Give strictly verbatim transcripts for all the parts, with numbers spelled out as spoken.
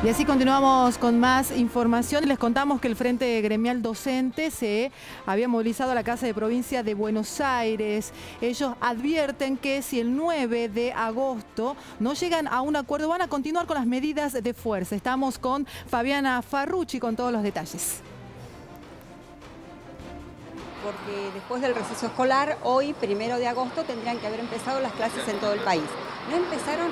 Y así continuamos con más información y les contamos que el Frente Gremial Docente se había movilizado a la Casa de Provincia de Buenos Aires. Ellos advierten que si el nueve de agosto no llegan a un acuerdo van a continuar con las medidas de fuerza. Estamos con Fabiana Farrucci con todos los detalles. Porque después del receso escolar, hoy, primero de agosto, tendrían que haber empezado las clases en todo el país. No empezaron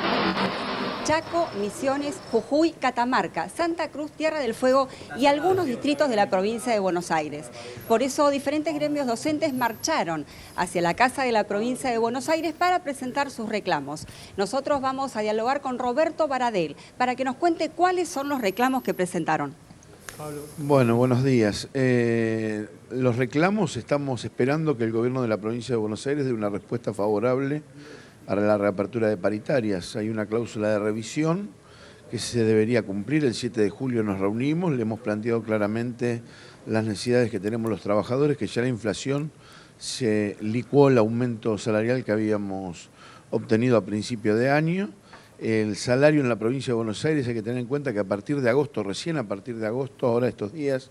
en Chaco, Misiones, Jujuy, Catamarca, Santa Cruz, Tierra del Fuego y algunos distritos de la provincia de Buenos Aires. Por eso, diferentes gremios docentes marcharon hacia la Casa de la provincia de Buenos Aires para presentar sus reclamos. Nosotros vamos a dialogar con Roberto Baradel para que nos cuente cuáles son los reclamos que presentaron. Bueno, buenos días. Eh, los reclamos, estamos esperando que el gobierno de la provincia de Buenos Aires dé una respuesta favorable a la reapertura de paritarias. Hay una cláusula de revisión que se debería cumplir. El siete de julio nos reunimos, le hemos planteado claramente las necesidades que tenemos los trabajadores, que ya la inflación se licuó el aumento salarial que habíamos obtenido a principio de año. El salario en la provincia de Buenos Aires hay que tener en cuenta que a partir de agosto, recién a partir de agosto, ahora estos días,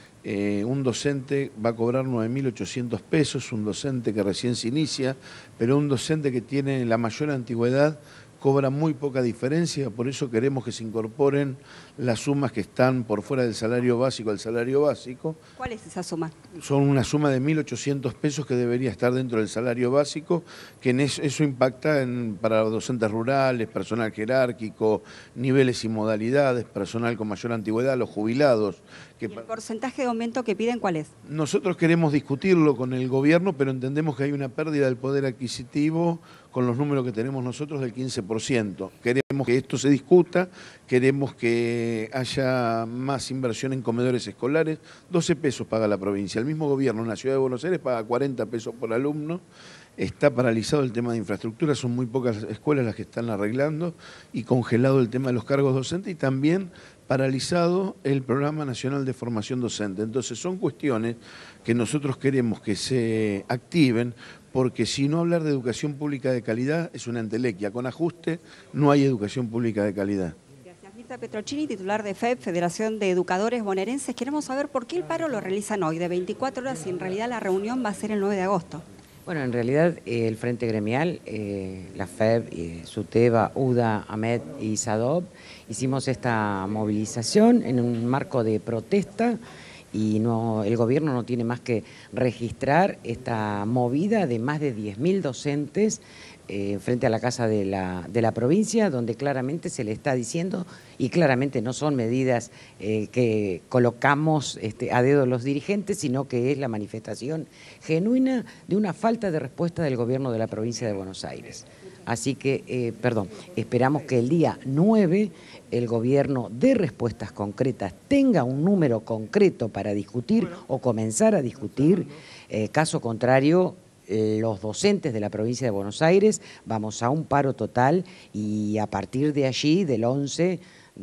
eh, un docente va a cobrar nueve mil ochocientos pesos, un docente que recién se inicia, pero un docente que tiene la mayor antigüedad cobra muy poca diferencia, por eso queremos que se incorporen las sumas que están por fuera del salario básico al salario básico. ¿Cuál es esa suma? Son una suma de mil ochocientos pesos que debería estar dentro del salario básico, que en eso, eso impacta en, para docentes rurales, personal jerárquico, niveles y modalidades, personal con mayor antigüedad, los jubilados. Que ¿Y el porcentaje de aumento que piden cuál es? Nosotros queremos discutirlo con el gobierno, pero entendemos que hay una pérdida del poder adquisitivo con los números que tenemos nosotros del quince por ciento. Queremos que esto se discuta, queremos que haya más inversión en comedores escolares. doce pesos paga la provincia. El mismo gobierno en la ciudad de Buenos Aires paga cuarenta pesos por alumno. Está paralizado el tema de infraestructura, son muy pocas escuelas las que están arreglando, y congelado el tema de los cargos docentes, y también paralizado el Programa Nacional de Formación Docente. Entonces son cuestiones que nosotros queremos que se activen, porque si no hablar de educación pública de calidad es una entelequia. Con ajuste no hay educación pública de calidad. Gracias. Mirta Petrocini, titular de F E B, Federación de Educadores Bonaerenses. Queremos saber por qué el paro lo realizan hoy de veinticuatro horas y en realidad la reunión va a ser el nueve de agosto. Bueno, en realidad eh, el Frente Gremial, eh, la F E B, eh, SUTEBA, UDA, AMET y SADOB, hicimos esta movilización en un marco de protesta y no, el gobierno no tiene más que registrar esta movida de más de diez mil docentes eh, frente a la Casa de la, de la provincia, donde claramente se le está diciendo, y claramente no son medidas eh, que colocamos este, a dedo los dirigentes, sino que es la manifestación genuina de una falta de respuesta del gobierno de la provincia de Buenos Aires. Así que, eh, perdón, esperamos que el día nueve el gobierno dé respuestas concretas, tenga un número concreto para discutir o comenzar a discutir. Eh, caso contrario, eh, los docentes de la provincia de Buenos Aires vamos a un paro total, y a partir de allí, del once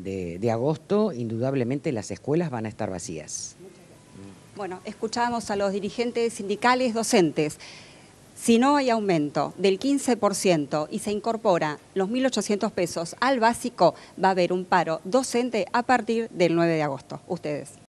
de agosto, indudablemente las escuelas van a estar vacías. Bueno, escuchamos a los dirigentes sindicales docentes. Si no hay aumento del quince por ciento y se incorpora los mil ochocientos pesos al básico, va a haber un paro docente a partir del nueve de agosto. Ustedes.